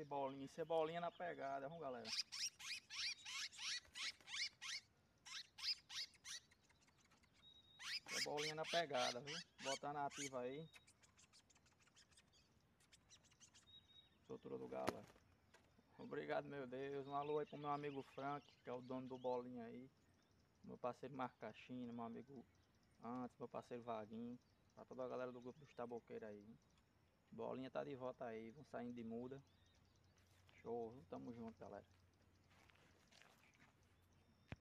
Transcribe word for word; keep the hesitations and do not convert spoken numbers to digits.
aí, Bolinha. Isso é Bolinha na pegada, vamos, galera. Isso é Bolinha na pegada, viu? Botando a ativa aí. Soltura do galo. Obrigado, meu Deus. Um alô aí pro meu amigo Frank, que é o dono do Bolinha aí. Meu parceiro Marco Caixinha, meu amigo Antes, meu parceiro Vaguinho. Pra toda a galera do grupo dos taboqueiros aí. Viu? Bolinha tá de volta aí, vão saindo de muda. Show, viu? Tamo junto, galera.